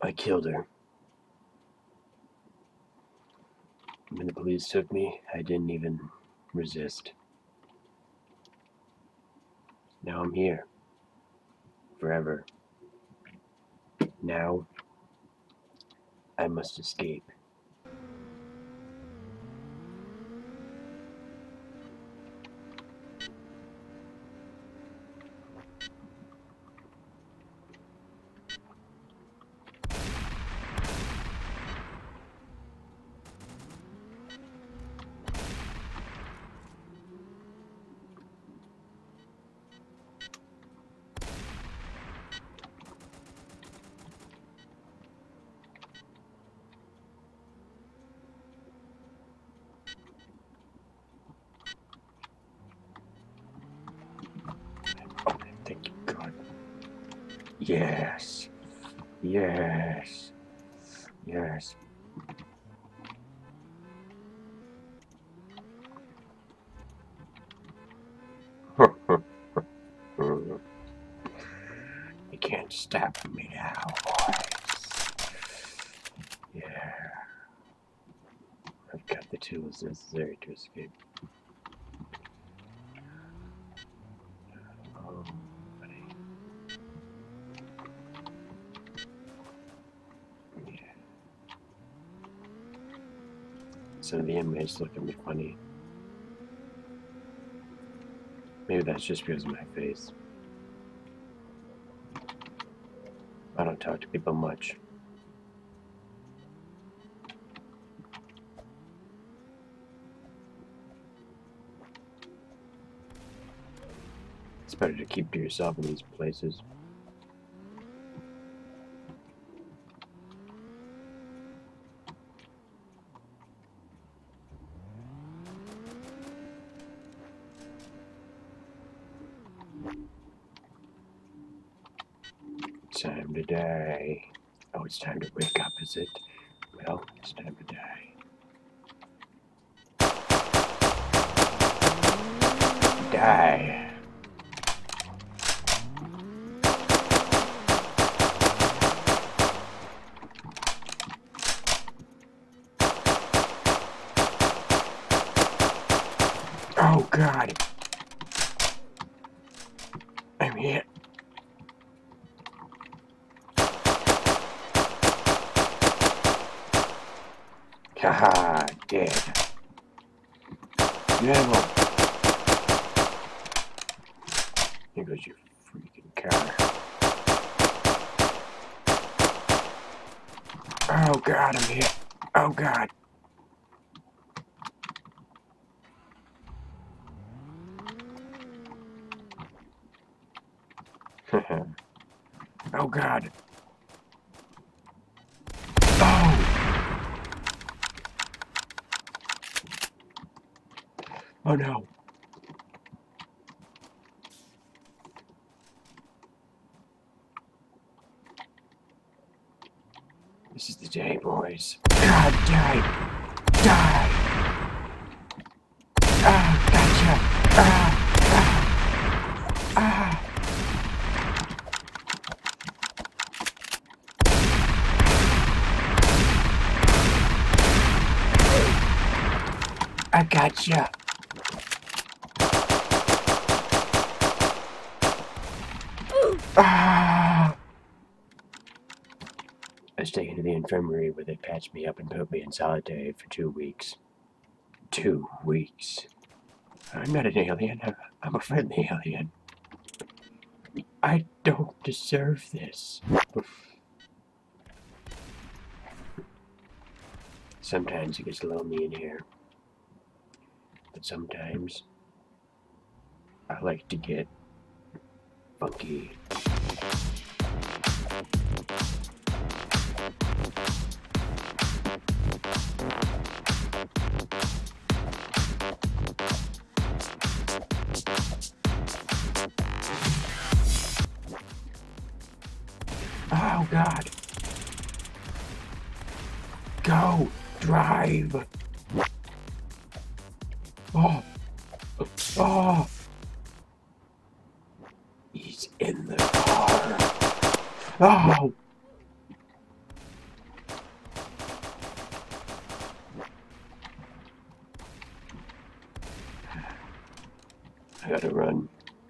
I killed her. When the police took me, I didn't even resist. Now I'm here. Forever. Now, I must escape. Oh, thank you, God. Yes. Yes. Yes. You can't stop me now, boys. Yeah. I've got the tools necessary to escape. Oh, buddy. Yeah. Some of the inmates look at me funny. Maybe that's just because of my face. I don't talk to people much. It's better to keep to yourself in these places. Time to die. Oh, it's time to wake up, is it? Well, it's time to die. Die. Oh, God. I'm hit. Haha, dead. You animal. Here goes your freaking car. Oh, God, I'm hit. Oh, God. Oh, God. Oh! Oh, no. This is the day, boys. God, die! Die! Ah, gotcha! Ah! Ah! Ah! I gotcha! Ah! I was taken to the infirmary where they patched me up and put me in solitary for 2 weeks. 2 weeks. I'm not an alien. I'm a friendly alien. I don't deserve this. Sometimes it gets lonely in here. But sometimes I like to get funky. Oh, God. Go. Drive. Oh. Oh. He's in the car. Oh. I gotta run.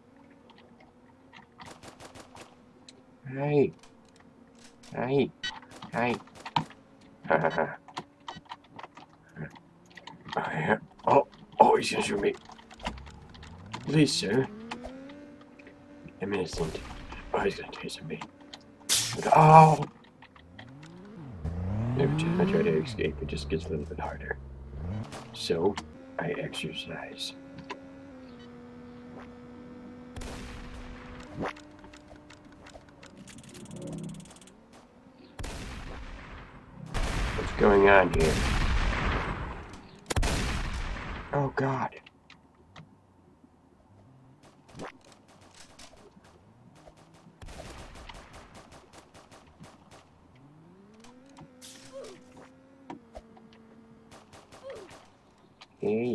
Hey. Hey. Hey. Oh, he's gonna shoot me. Please, sir. I'm innocent. Oh, he's gonna taser me. Oh! Every time I try to escape, it just gets a little bit harder. So, I exercise. What's going on here? Oh, God. Hey.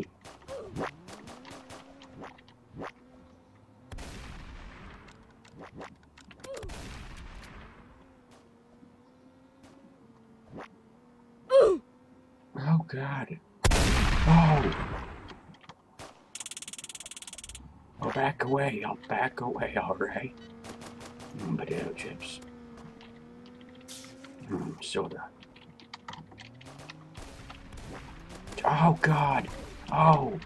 Oh, God. Oh! I'll back away. I'll back away, alright? Potato chips. Soda. Oh, God! Oh!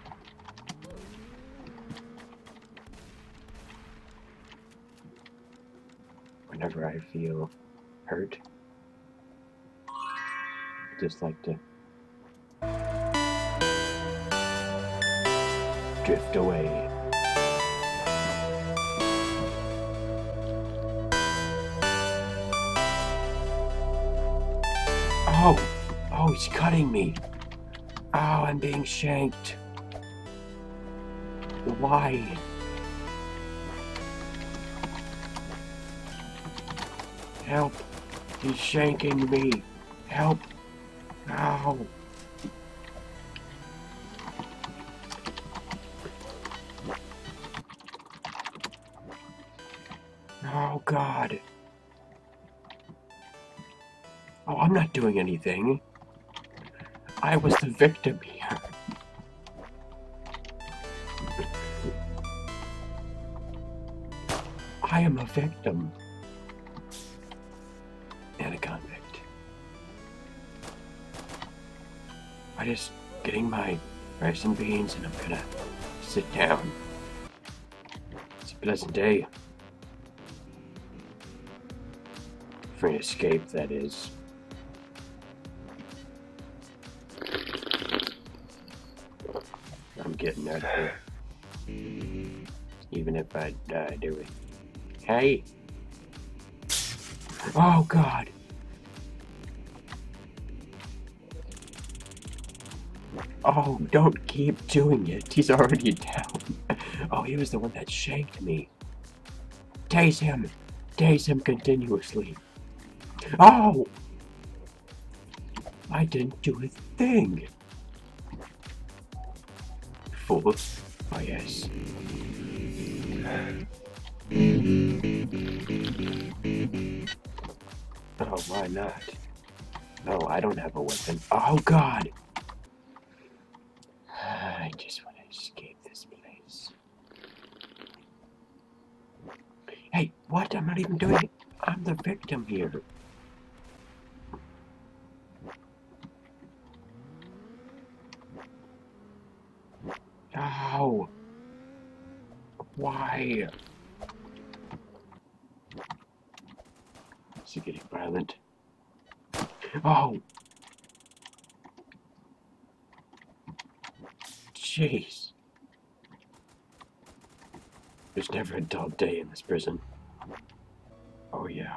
Whenever I feel hurt, I just like to drift away. Oh! Oh, he's cutting me! Oh, I'm being shanked. Why? Help! He's shanking me! Help! Ow! Oh, God! Oh, I'm not doing anything. I was the victim here. I am a victim. And a convict. I'm just getting my rice and beans and I'm gonna sit down. It's a pleasant day. For an escape, that is. I'm getting out of here. Even if I die doing it. Hey! Oh, God! Oh, don't keep doing it. He's already down. Oh, he was the one that shanked me. Tase him! Tase him continuously. Oh! I didn't do a thing. Fool. Oh, yes. Oh, why not? No, I don't have a weapon. Oh, God! I just want to escape this place. Hey, what? I'm not even doing it. I'm the victim here. Ow! Why? Is it getting violent? Oh! Jeez. There's never a dull day in this prison. Oh, yeah.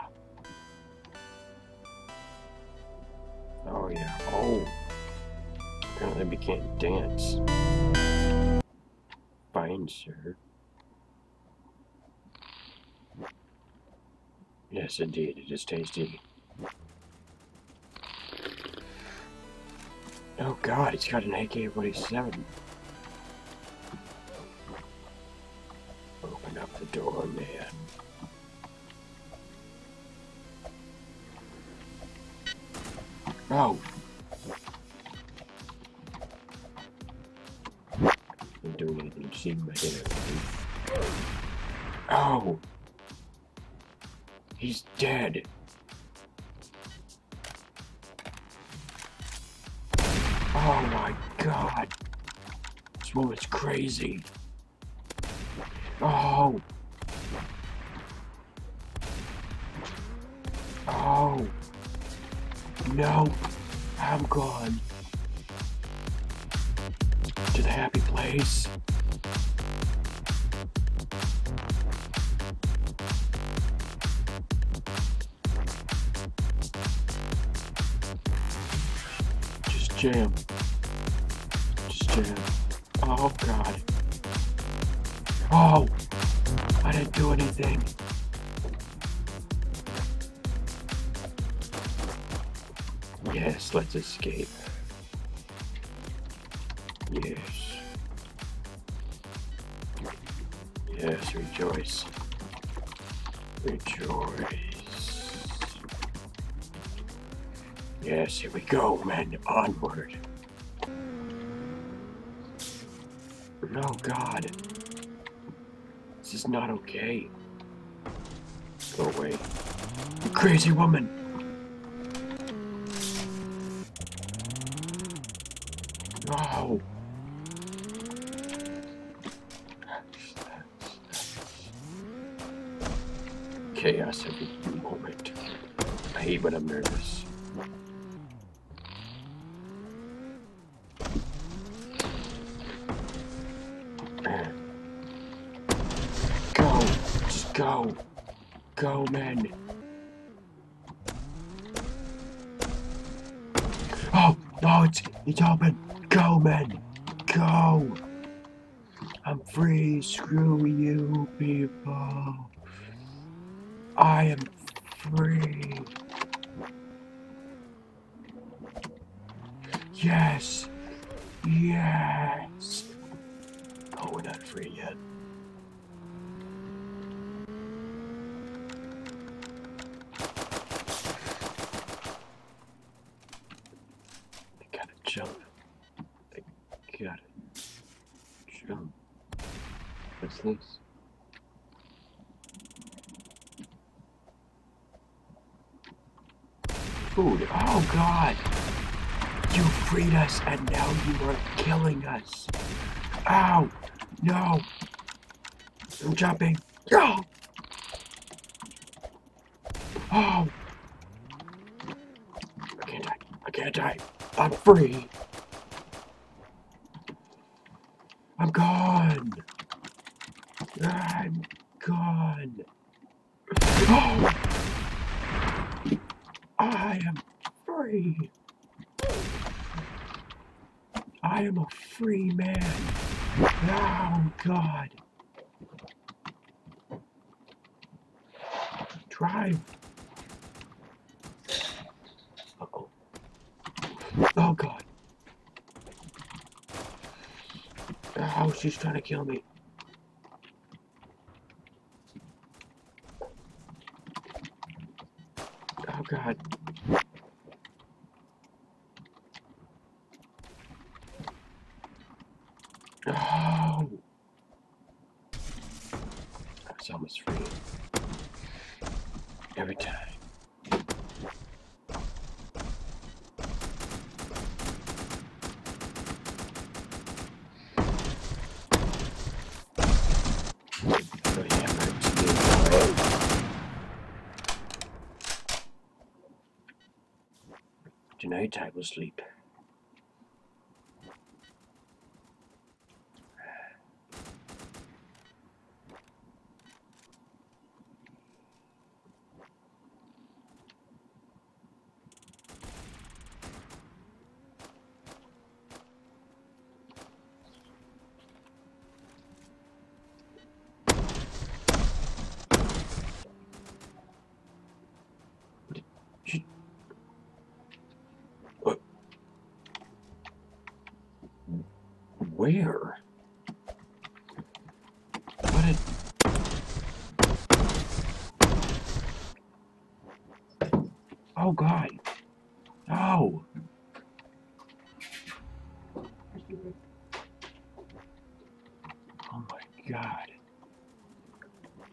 Oh, yeah. Oh! Apparently we can't dance. Fine, sir. Yes, indeed, it is tasty. Oh, God, it's got an AK-47. Open up the door, man. Oh! I'm doing anything, just receiving my dinner. Oh! He's dead! Oh my god! This woman's crazy! Oh! Oh! No! I'm gone! To the happy place! Just jam. Just jam. Oh god. Oh! I didn't do anything. Yes, let's escape. Yes. Yes, rejoice. Rejoice. Yes, here we go, men. Onward. Oh god. This is not okay. Go away. You crazy woman! Oh! Chaos every moment. I hate when I'm nervous. Go! Just go! Go, men! Oh! No, it's open! Go, men! Go! I'm free! Screw you, people! I am free! Yes! Yes! Oh, we're not free yet. I gotta jump. I gotta jump. What's this? Food. Oh god! You freed us and now you are killing us. Ow! No! I'm jumping. No! Oh! I can't die. I can't die. I'm free. I'm gone. I'm gone. Oh! I am free. I am a free man. Oh, God. Drive. Uh-oh. Oh, God. Oh, she's trying to kill me. Oh, God. Oh. I was almost free. Every time. Tonight I will sleep. What? Where? What did... Oh, God. No. Oh,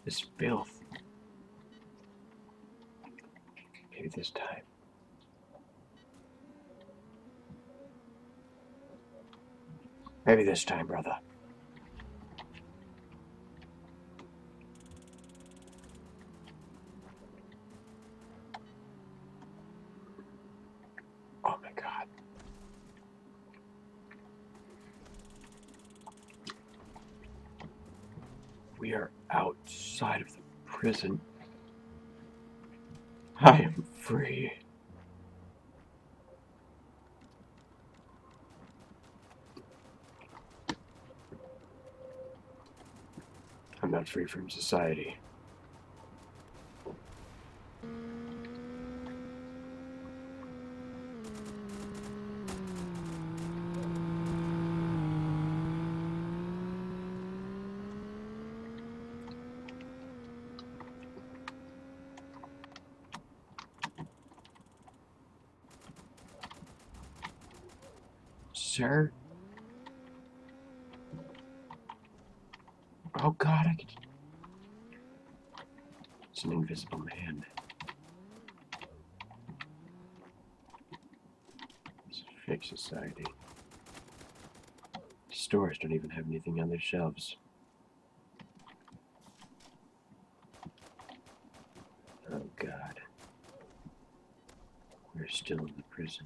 This filth. Maybe this time. Maybe this time, brother. Oh my God. We are outside of the prison. I am free. I'm not free from society. Sir? Oh God, I can... It's an invisible man. It's a fake society. Stores don't even have anything on their shelves. Oh God. We're still in the prison.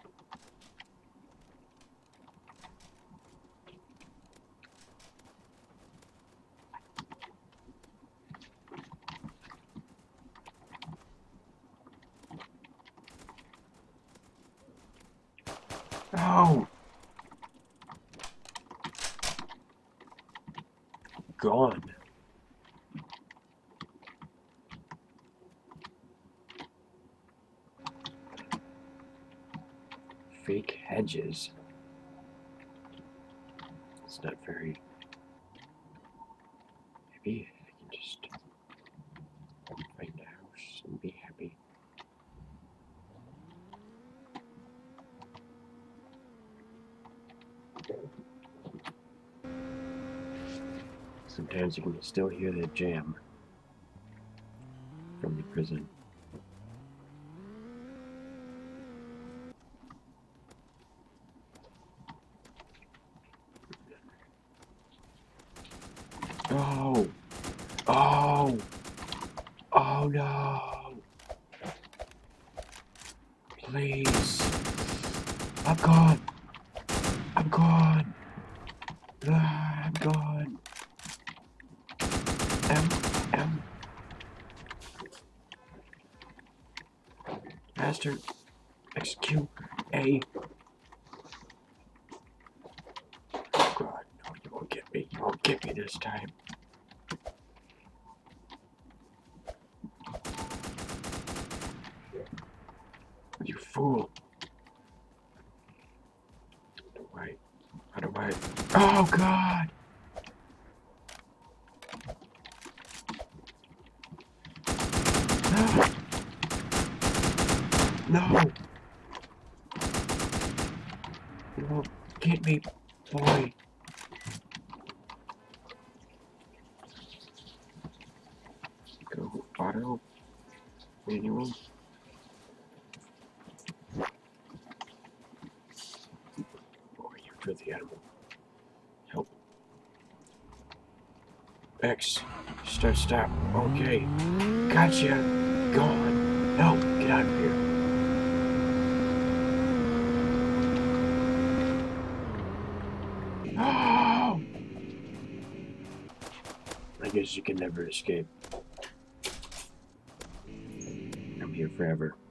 Oh! Gone. Fake hedges. It's not very... Maybe I can just find a house and be happy. Sometimes you can still hear the jam from the prison. Oh! Oh! Oh no! Please! I'm gone! I'm gone! I'm gone! Master, execute A. Oh God, no, you won't get me. You won't get me this time. You fool. How do I? Oh God! No! No! You won't get me, boy. Go auto manual. Oh, you filthy animal. Help. X. Stop. Okay. Gotcha. Gone. No, get out of here. Oh! I guess you can never escape. I'm here forever.